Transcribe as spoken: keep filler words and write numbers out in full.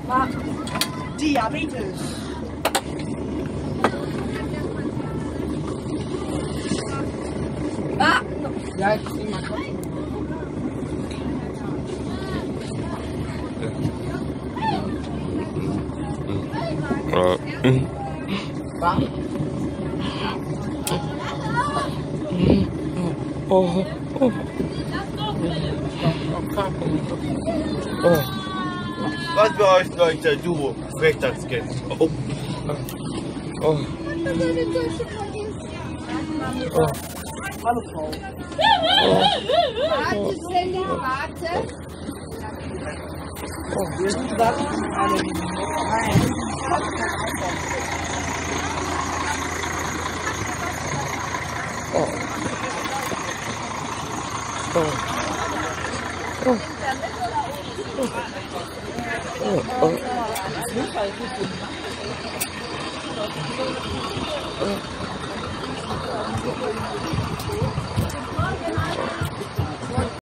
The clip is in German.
Diabetes. Ah! Ja, ich zieh mal kurz. Was? Oh, oh. Oh. Was für euch Leute, du Frechtagskind? Oh. Oh. Oh. Hallo Frau. Warte, Svenja, warte. Wir sind das alle Nein. Oh. Oh. Oh. Oh. Oh. Oh.